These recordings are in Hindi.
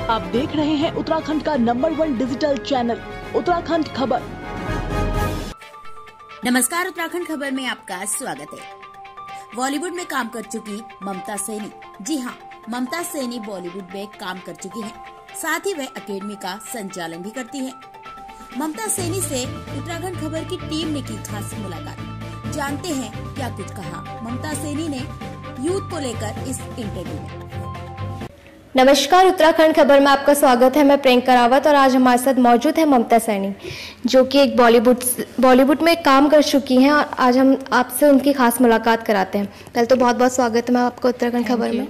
आप देख रहे हैं उत्तराखंड का नंबर 1 डिजिटल चैनल उत्तराखंड खबर। नमस्कार, उत्तराखंड खबर में आपका स्वागत है। बॉलीवुड में काम कर चुकी ममता सैनी, जी हाँ, ममता सैनी बॉलीवुड में काम कर चुकी हैं। साथ ही वह एकेडमी का संचालन भी करती हैं। ममता सैनी से उत्तराखंड खबर की टीम ने की खास मुलाकात। जानते हैं क्या कुछ कहा ममता सैनी ने यूथ को लेकर इस इंटरव्यू में। नमस्कार, उत्तराखंड खबर में आपका स्वागत है। मैं प्रियंका रावत और आज हमारे साथ मौजूद है ममता सैनी, जो कि एक बॉलीवुड में काम कर चुकी हैं और आज हम आपसे उनकी खास मुलाकात कराते हैं। पहले तो बहुत बहुत स्वागत है मैं आपको उत्तराखंड खबर में।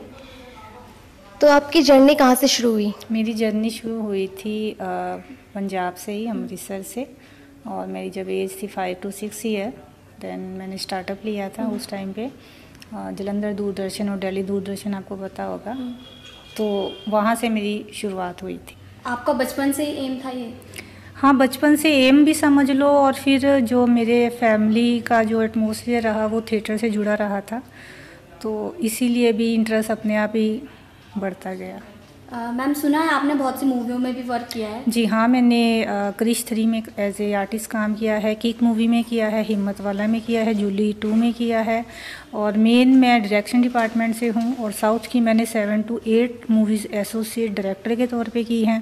तो आपकी जर्नी कहाँ से शुरू हुई? मेरी जर्नी शुरू हुई थी पंजाब से ही, अमृतसर से। और मेरी जब एज थी 5 to 6 ईयर, देन मैंने स्टार्टअप लिया था उस टाइम पे जलंधर दूरदर्शन और दिल्ली दूरदर्शन, आपको पता होगा। तो वहाँ से मेरी शुरुआत हुई थी। आपका बचपन से ही एम था ये? हाँ, बचपन से एम भी समझ लो, और फिर जो मेरे फैमिली का जो एटमॉस्फेयर रहा वो थिएटर से जुड़ा रहा था, तो इसीलिए भी इंटरेस्ट अपने आप ही बढ़ता गया। मैम, सुना है आपने बहुत सी मूवियों में भी वर्क किया है? जी हाँ, मैंने क्रिश 3 में एज ए आर्टिस्ट काम किया है, किक मूवी में किया है, हिम्मत वाला में किया है, जूली 2 में किया है, और मेन मैं डायरेक्शन डिपार्टमेंट से हूँ। और साउथ की मैंने 7 to 8 मूवीज़ एसोसिएट डायरेक्टर के तौर पे की हैं।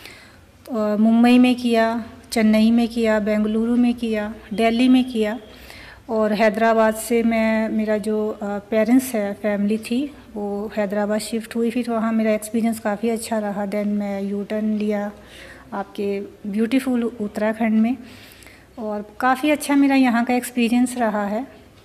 मुंबई में किया, चेन्नई में किया, बेंगलुरु में किया, दिल्ली में किया, और हैदराबाद से मेरा जो पेरेंट्स है, फैमिली थी, वो हैदराबाद शिफ्ट हुई। फिर वहाँ मेरा एक्सपीरियंस काफ़ी अच्छा रहा। देन मैं यू टर्न लिया आपके ब्यूटीफुल उत्तराखंड में, और काफ़ी अच्छा मेरा यहाँ का एक्सपीरियंस रहा है।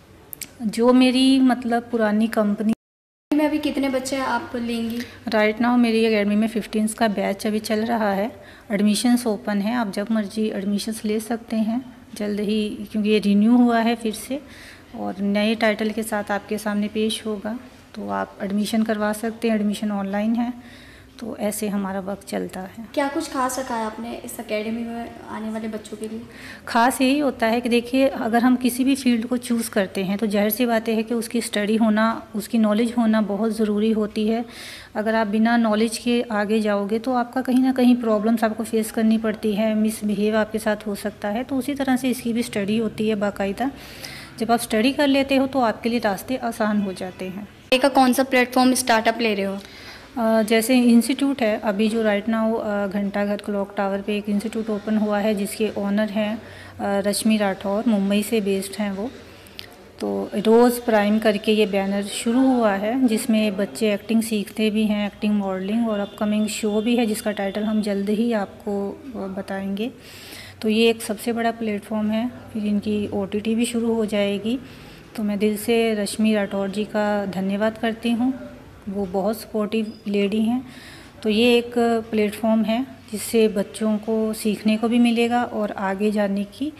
जो मेरी मतलब पुरानी कंपनी में अभी कितने बच्चे आप लेंगी? राइट नाउ मेरी एकेडमी में 15 का बैच अभी चल रहा है। एडमिशन्स ओपन है, आप जब मर्जी एडमिशन्स ले सकते हैं जल्द ही, क्योंकि ये रिन्यू हुआ है फिर से और नए टाइटल के साथ आपके सामने पेश होगा। तो आप एडमिशन करवा सकते हैं, एडमिशन ऑनलाइन है। तो ऐसे हमारा वक्त चलता है। क्या कुछ खास रखा है आपने इस एकेडमी में आने वाले बच्चों के लिए? खास यही होता है कि देखिए, अगर हम किसी भी फील्ड को चूज़ करते हैं तो जाहिर सी बात है कि उसकी स्टडी होना, उसकी नॉलेज होना बहुत ज़रूरी होती है। अगर आप बिना नॉलेज के आगे जाओगे तो आपका कहीं ना कहीं प्रॉब्लम्स आपको फेस करनी पड़ती है, मिसबिहेव आपके साथ हो सकता है। तो उसी तरह से इसकी भी स्टडी होती है बाकायदा। जब आप स्टडी कर लेते हो तो आपके लिए रास्ते आसान हो जाते हैं। का कौन सा प्लेटफॉर्म स्टार्टअप ले रहे हो? जैसे इंस्टीट्यूट है अभी जो right now Ghantaghar clock tower पे एक इंस्टीट्यूट ओपन हुआ है, जिसके ओनर हैं रश्मि राठौर, मुंबई से बेस्ड हैं वो। तो रोज़ प्राइम करके ये बैनर शुरू हुआ है, जिसमें बच्चे एक्टिंग सीखते भी हैं, एक्टिंग, मॉडलिंग, और अपकमिंग शो भी है जिसका टाइटल हम जल्द ही आपको बताएंगे। तो ये एक सबसे बड़ा प्लेटफॉर्म है। फिर इनकी OTT भी शुरू हो जाएगी। तो मैं दिल से रश्मि राठौर जी का धन्यवाद करती हूँ, वो बहुत सपोर्टिव लेडी हैं। तो ये एक प्लेटफॉर्म है जिससे बच्चों को सीखने को भी मिलेगा और आगे जाने की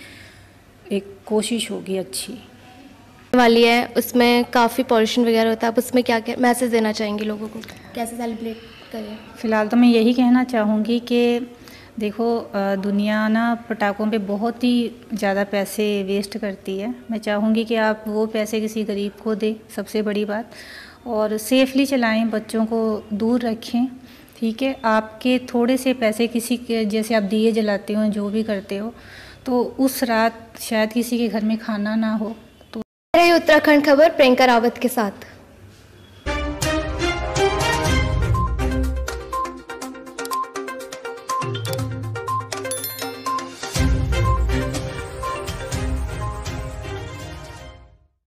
एक कोशिश होगी अच्छी वाली है। उसमें काफ़ी पॉल्यूशन वगैरह होता है, आप उसमें क्या क्या मैसेज देना चाहेंगे लोगों को, कैसे सेलिब्रेट करें? फ़िलहाल तो मैं यही कहना चाहूँगी कि देखो, दुनिया ना पटाखों पे बहुत ही ज़्यादा पैसे वेस्ट करती है। मैं चाहूँगी कि आप वो पैसे किसी गरीब को दें, सबसे बड़ी बात, और सेफली चलाएं, बच्चों को दूर रखें। ठीक है, आपके थोड़े से पैसे किसी के, जैसे आप दिए जलाते हो, जो भी करते हो, तो उस रात शायद किसी के घर में खाना ना हो। तो उत्तराखंड खबर प्रियंका रावत के साथ।